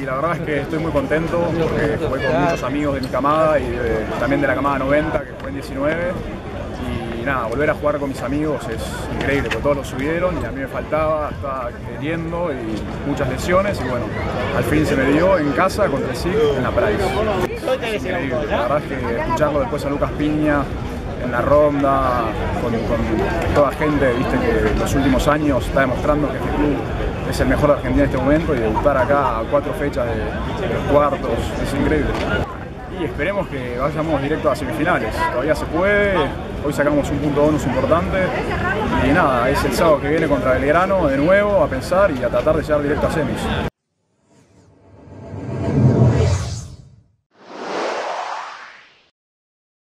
la verdad es que estoy muy contento porque jugué con muchos amigos de mi camada y también de la camada 90, que fue en 19. Y nada, volver a jugar con mis amigos es increíble, porque todos lo subieron y a mí me faltaba, estaba queriendo y muchas lesiones y bueno, al fin se me dio en casa contra el SIC en la Price. Es increíble, la verdad es que escucharlo después a Lucas Piña en la ronda, con toda gente, viste, que en los últimos años está demostrando que este club es el mejor de Argentina en este momento y debutar acá a 4 fechas de los cuartos, es increíble. Y esperemos que vayamos directo a semifinales, todavía se puede, hoy sacamos un punto bonus importante y nada, es el sábado que viene contra Belgrano de nuevo a pensar y a tratar de llegar directo a semis.